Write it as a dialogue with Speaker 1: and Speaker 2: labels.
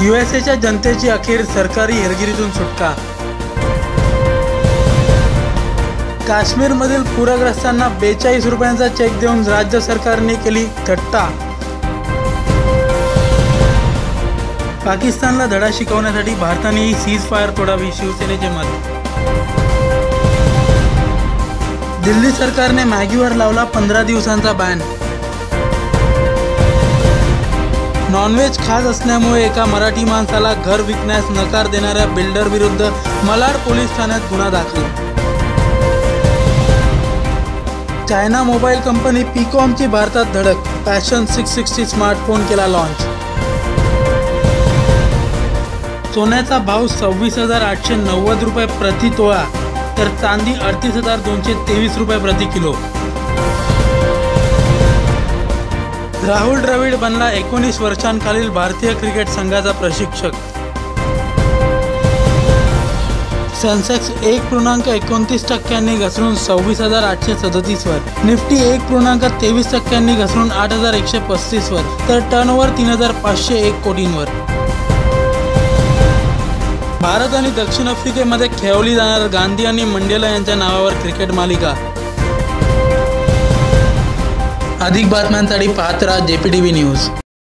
Speaker 1: यूएसएच्या जनतेची अखेर सरकारी हेरगिरीतून सुटका। काश्मीरमधील पूरग्रस्तांना 42 रुपयांचा चेक देऊन राज्य सरकारने केली थट्टा। पाकिस्तानला धडा शिकवण्यासाठी भारतानेही सीज फायर तोडावी, शिवसेनेचे मत। दिल्ली सरकारने मॅगीवर लावला 15 दिवसांचा बॅन। नॉनव्हेज खात असल्यामुळे एका मराठी माणसाला घर विकण्यास नकार देणाऱ्या बिल्डर विरुद्ध मालाड पोलीस ठाण्यात गुन्हा दाखल। चायना मोबाईल कंपनी पीकॉमची भारतात धडक, पॅशन 660 स्मार्टफोन केला लॉन्च। सोन्याचा भाव 26,890 रुपये प्रति तोळा, तर चांदी 38,223 रुपये प्रति किलो। राहुल द्रविड बनला 19 वर्षांखालील भारतीय क्रिकेट संघाचा प्रशिक्षक। सेन्सेक्स 1.29% घसरून 26,837 वर, निफ्टी 1.23% घसरून 8,135 वर, तर टर्नओव्हर 3,501 कोटींवर। भारत आणि दक्षिण आफ्रिकेमध्ये खेळवली जाणार गांधी आणि मंडेला यांच्या नावावर क्रिकेट मालिका। अधिक बातम्यांसाठी पाहत राहा JPTV न्यूज।